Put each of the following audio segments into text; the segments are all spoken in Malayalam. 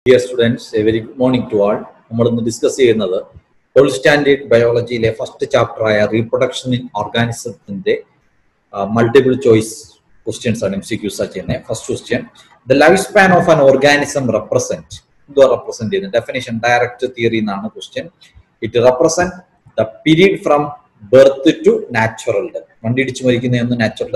Dear students, a very good morning to all. We will discuss another whole standard biology first chapter reproduction in organisms in the multiple choice questions and MCQs. First question: the lifespan of an organism represent the definition direct theory nana question. It represents the period from birth to natural death. Natural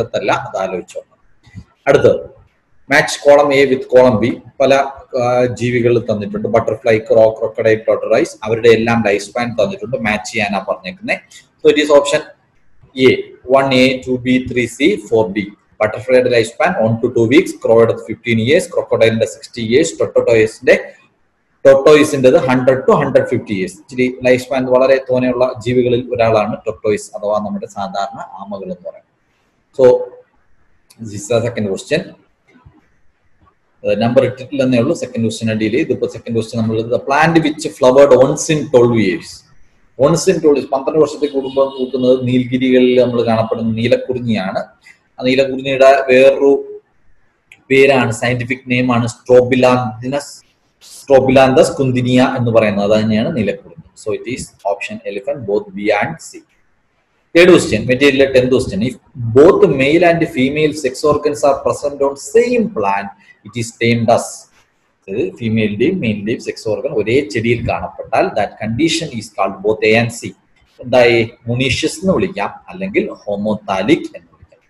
death. Match column A with column B. Pala ജീവികൾ തന്നിട്ടുണ്ട് ബട്ടർഫ്ലൈ ക്രോ ക്രോക്കഡൈൽ ടോർട്ടോയിസ് അവരുടെ എല്ലാം ലൈഫ് സ്പാൻ തന്നിട്ടുണ്ട് മാച്ച് ചെയ്യാനാണ് പറഞ്ഞേക്കുന്നത് so it is option A 1A 2B 3C 4D ബട്ടർഫ്ലൈയുടെ ലൈഫ് സ്പാൻ 1 to 2 weeks ക്രോയുടെ 15 years ക്രോക്കഡൈലിന്റെ 60 years ടോർട്ടോയിസിന്റെ 100 to 150 years ഇച്ചിരി ലൈഫ് സ്പാൻ വളരെ തോനെയുള്ള ജീവികളിൽ ഒരാളാണ് ടോർട്ടോയിസ് അഥവാ നമ്മുടെ സാധാരണ ആമകൾ എന്ന് പറയുന്നത് so this is the second question number second question delay. The second question the plant which flowered once in 12 years. Once in 12 years. 12 വർഷത്തെ കൂടുമ്പോൾ പൂക്കുന്നത് നീൽഗിരികളിൽ നമ്മൾ കാണപ്പെടുന്ന നീലക്കുറിഞ്ഞിയാണ്. ആ നീലക്കുറിഞ്ഞിയുടെ വേറൊരു പേരാണ് സയന്റിഫിക് നെയിം ആണ് സ്ട്രോബിലാന്തസ് കുന്തിനിയ എന്ന് പറയുന്നത് അത് തന്നെയാണ് നീലക്കുറിഞ്ഞി. So it is option elephant both B and C. Third question, material 10th question. If both male and female sex organs are present on same plant, it is named as female male sex organ ഒരേ ചെടിയിൽ കാണപ്പെട്ടാൽ that condition is called both A and C. എന്തായി monoecious എന്ന് വിളിക്കാം അല്ലെങ്കിൽ homothallic എന്ന് വിളിക്കാം.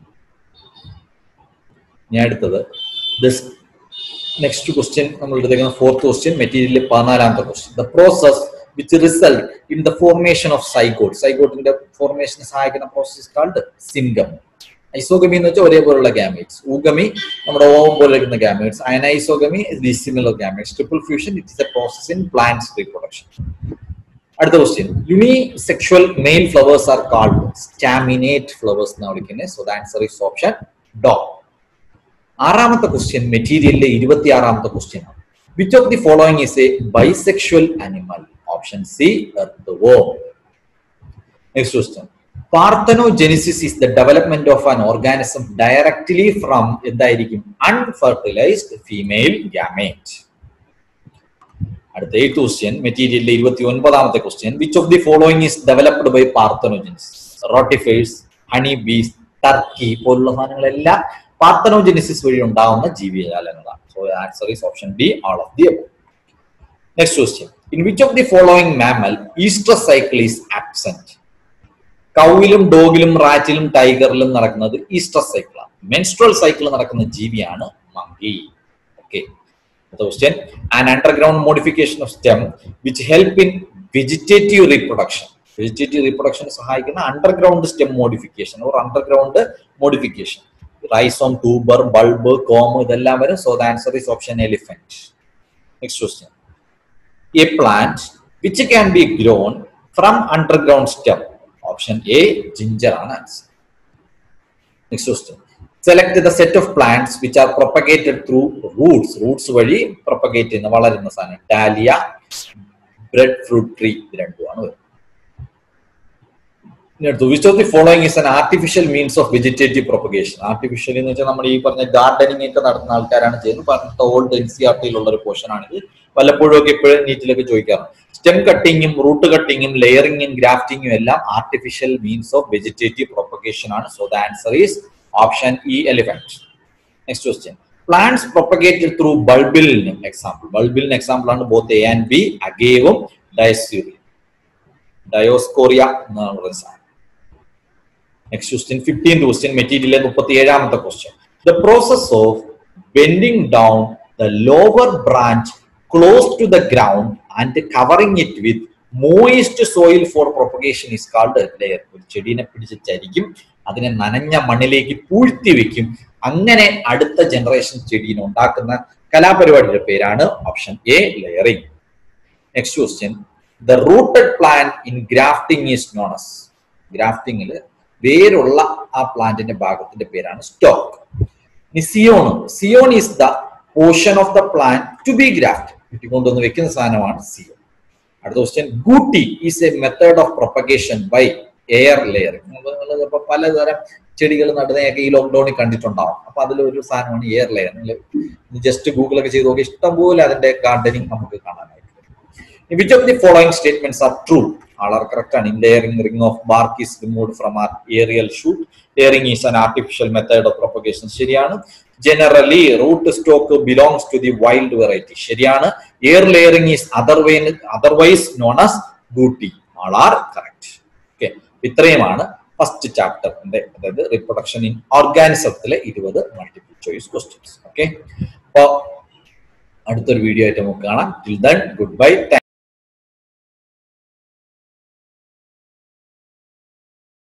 ഞാൻ അടുത്തത് this next question നമ്മൾ എടുക്കുന്ന fourth question material 14ാമത്തെ question. The process which result in the formation of zygote. Zygote in the formation സഹായിക്കുന്ന process is called syngamy. Isogamy എന്ന് വെച്ചാൽ ഒരേപോലുള്ള gametes. Oogamy നമ്മുടെ ഓവം പോലെ ഇരിക്കുന്ന gametes. Anisogamy is dissimilar gametes. Triple fusion it is a process in plants reproduction. അടുത്ത question. Unisexual male flowers are called staminate flowers എന്നാണ് വിളിക്കുന്നത്. So the answer is option dog. ആറാമത്തെ question മെറ്റീരിയലിലെ 26ാമത്തെ question ആണ്. Which of the following is a bisexual animal? Option C, earthworm. Next question. Parthenogenesis is the development of an organism directly from unfertilized female gamete. At the 8th question, material 29ാമത്തെ question. Which of the following is developed by parthenogenesis? Rotifers, honeybees, turkey പോലുള്ള സാധനങ്ങളെല്ലാം parthenogenesis വഴി ഉണ്ടാവുന്ന ജീവിജാലങ്ങളാണ്. So the answer is option B, all of the above. Next question. In which of the following mammal estrous cycle is absent? കൗവിലും ഡോഗിലും റാറ്റിലും ടൈഗറിലും നടക്കുന്നത് ഈസ്ട്രസ് സൈക്കിൾ ആണ്. മെൻസ്ട്രൽ സൈക്കിൾ നടക്കുന്ന ജീവിയാണ് monkey. Okay. The question. An underground modification of stem which help in vegetative reproduction. Vegetative reproduction സഹായിക്കുന്ന underground stem modification or underground modification. Rhizome, tuber, bulb, comb ഇതെല്ലാം വരും. So the answer is option elephant. Next question. A plant which can be grown from underground stem. Option A, ginger ആണ് answer. Next question. Select the set of plants which are propagated through roots. Roots വഴി propagate ചെയ്യുന്ന വളരുന്ന സാധനം. Dahlia, breadfruit tree ഇത് രണ്ടുമാണ്. Which of the following is an artificial means of vegetative propagation? Artificial എന്ന് വെച്ചാൽ നമ്മൾ ഈ പറഞ്ഞ ഗാർഡനിങ് ഒക്കെ നടത്തുന്ന ആൾക്കാരാണ് ചെയ്യുന്നത്. പറഞ്ഞ ഓൾഡ് NCERT-യിലുള്ള ഒരു പോർഷൻ ആണിത്. പലപ്പോഴും ഒക്കെ ഇപ്പോഴും നീറ്റിലൊക്കെ ചോദിക്കാറുണ്ട്. സ്റ്റെം കട്ടിങ്ങും റൂട്ട് കട്ടിങ്ങും ലെയറിങ്ങും ഗ്രാഫ്റ്റിങ്ങും എല്ലാം artificial means of vegetative propagation ആണ്. So the answer is option E elephant. Next question. Plants propagated through ബൾബിലിന് എക്സാമ്പിൾ. ബൾബിലിന് എക്സാമ്പിൾ ആണ് ബോത്ത് എ ആൻഡ് ബി, അഗേവും ഡയോസ്കോറിയ എന്നാണ് പറയുന്നത്. Next question, 15th question, material 37ാമത്തെ question. The process of bending down the lower branch close to the ground and covering it with moist soil for propagation is called layer. ഒരു ചെടീനെ പിടിച്ച് ചരിക്കും, അതിനെ നനഞ്ഞ മണ്ണിലേക്ക് പൂഴ്ത്തി വെക്കും, അങ്ങനെ അടുത്ത ജനറേഷൻ ചെടീനെ ഉണ്ടാക്കുന്ന കലാപരിപാടിയുടെ പേരാണ് option A layering. Next question. The rooted plant in grafting is known as. ഗ്രാഫ്റ്റിംഗിൽ വേരുള്ള ആ പ്ലാന്റിന്റെ ഭാഗത്തിന്റെ പേരാണ് stock. Scion is the portion of the plant to be graft. കൊണ്ടുവന്ന് വെക്കുന്ന സാധനമാണ് സിയോൺ. അടുത്ത question. Gootee is a method of propagation by air layering. പലതരം ചെടികൾ നടുന്നതൊക്കെ ഈ ലോക്ക്ഡൌണിൽ കണ്ടിട്ടുണ്ടാവും. അപ്പൊ അതിലൊരു സാധനമാണ് എയർ ലെയറിംഗ്. ജസ്റ്റ് ഗൂഗിളൊക്കെ ചെയ്ത് നോക്കി ഇഷ്ടംപോലെ അതിന്റെ ഗാർഡനിങ് നമുക്ക് കാണാനായിട്ട്. Which of the following statements are true? All are correct. An in-layering ring of bark is removed from our aerial shoot. Layering is an artificial method of propagation. ശരിയാണ്. Generally, root stock belongs to the wild variety. ശരിയാണ്. Air layering is otherwise known as booty. All are correct. Okay. ഇത്രയുമാണ് ഫസ്റ്റ് ചാപ്റ്ററിന്റെ, അതായത് റിപ്രൊഡക്ഷൻ ഇൻ ഓർഗാനിസത്തിലെ 20 മൾട്ടിപ്പിൾ ചോയ്സ് ക്വസ്റ്റ്യൻസ്. ഓക്കെ, അപ്പോൾ അടുത്തൊരു വീഡിയോ ആയിട്ട് നമുക്ക് കാണാം. Till then good bye.